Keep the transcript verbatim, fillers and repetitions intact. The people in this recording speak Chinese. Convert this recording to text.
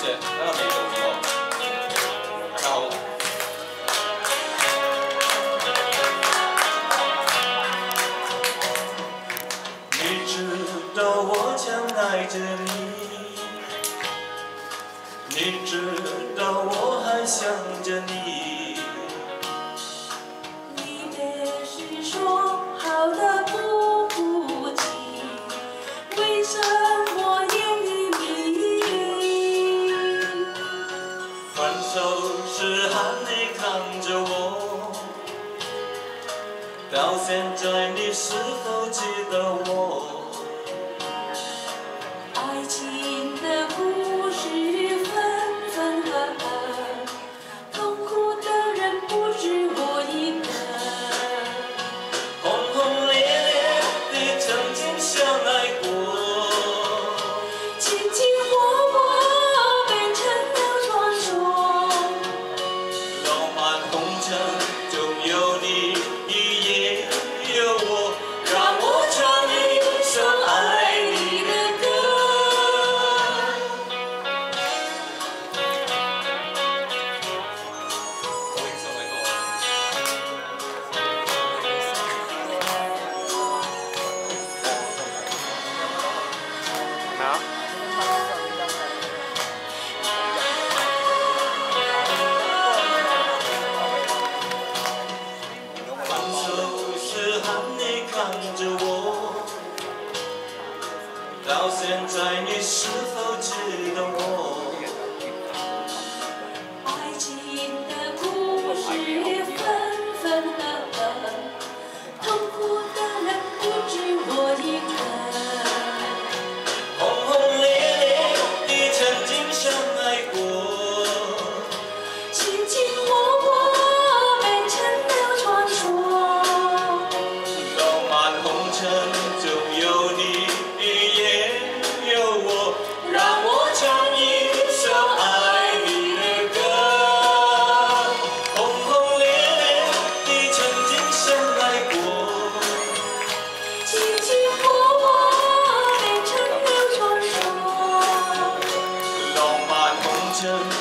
谢，那个美酒之后，太好了。 你知道我将爱着你，你知道我还想着你。 离别时说好的不哭泣，为什么言语迷离？ 分手时喊你看着我，到现在你是否记得我？ 爱情的故事分分合合，痛苦的人不止我一个。 轰轰烈烈地曾经相爱过， 情情火火变成了传说。 浪漫红尘中有你，也有我，让我唱一首爱你的歌。分手时喊你看着我，到现在你是否记得我？ 爱情的故事分分合合，痛苦的人不止我一个。 轰轰烈烈地曾经相爱过， 情情火火变成了传说。 浪漫红尘中有你，也有我，让我唱一首爱你的歌。轰轰烈烈地曾经相爱过， 情情火火变成了传说。 浪漫红尘